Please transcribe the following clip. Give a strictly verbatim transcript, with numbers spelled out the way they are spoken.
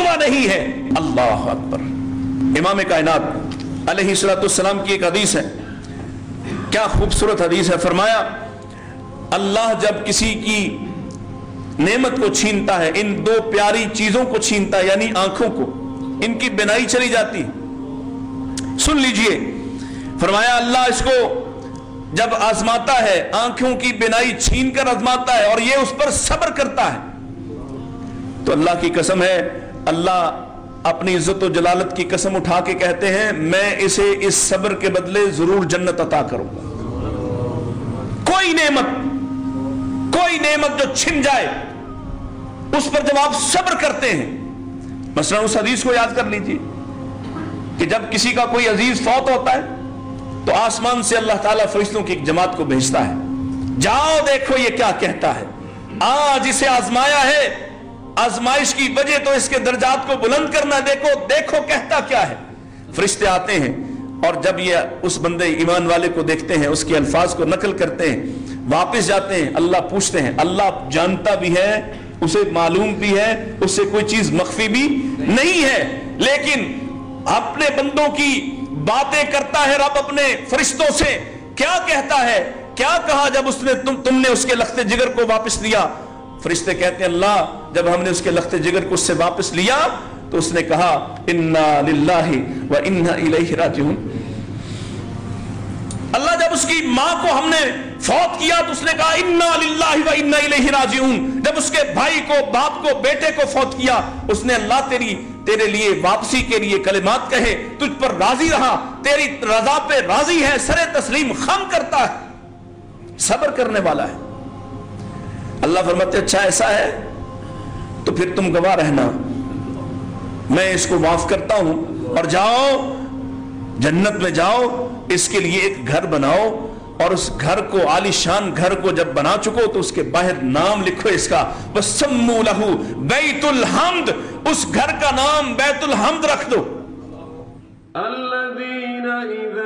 हुआ नहीं है। अल्लाह अकबर। इमाम कायनात अलैहिस्सलाम की एक हदीस है, क्या खूबसूरत हदीस है। फरमाया अल्लाह जब किसी की नेमत को छीनता है, इन दो प्यारी चीजों को छीनता है, यानी आंखों को, इनकी बिनाई चली जाती। सुन लीजिए, फरमाया अल्लाह इसको जब आजमाता है, आंखों की बिनाई छीन कर आजमाता है और ये उस पर सब्र करता है, तो अल्लाह की कसम है, अल्लाह अपनी इज्जत और जलालत की कसम उठा के कहते हैं, मैं इसे इस सब्र के बदले जरूर जन्नत अता करूंगा। कोई नेमत कोई नेमत जो छिन जाए, उस पर जब आप सब्र करते हैं, मसलन उस हदीस को याद कर लीजिए कि जब किसी का कोई अजीज फौत होता है तो आसमान से अल्लाह ताला फरिश्तों की एक जमात को भेजता है, जाओ देखो ये क्या कहता है, आज इसे आजमाया है, आजमाइश की वजह तो इसके दर्जात को बुलंद करना, देखो देखो कहता क्या है। फरिश्ते आते हैं और जब ये उस बंदे ईमान वाले को देखते हैं, उसके अल्फाज को नकल करते हैं, वापस जाते हैं, अल्लाह पूछते हैं, अल्लाह जानता भी है, उसे मालूम भी है, उससे कोई चीज मख्फी भी नहीं है, लेकिन अपने बंदों की बातें करता है रब अपने फरिश्तों से। क्या कहता है, क्या कहा जब उसने तुम तुमने उसके लख्ते जिगर को वापस लिया? फरिश्ते कहते हैं अल्लाह जब हमने उसके लख्ते जिगर को उससे वापस लिया तो उसने कहा इन्ना लिल्लाहि व इन्ना इलैहि राजिऊन। अल्लाह जब उसकी मां को हमने फौत किया तो उसने कहा इन्ना लिल्लाहि व इन्ना इलैहि राजिऊन। जब उसके भाई को, बाप को, बेटे को फौत किया, उसने अल्लाह तेरी तेरे लिए वापसी के लिए कलिमात कहे, तुझ पर राजी रहा, तेरी रजा पे राजी है, सरे तस्लीम खम करता है, सब्र करने वाला है। अल्लाह फरमाते अच्छा ऐसा है तो फिर तुम गवाह रहना, मैं इसको माफ करता हूं और जाओ जन्नत में जाओ, इसके लिए एक घर बनाओ और उस घर को, आलीशान घर को जब बना चुको तो उसके बाहर नाम लिखो इसका, वसम्मू लहू बैतुल हम्द, उस घर का नाम बैतुल हम्द रख दो।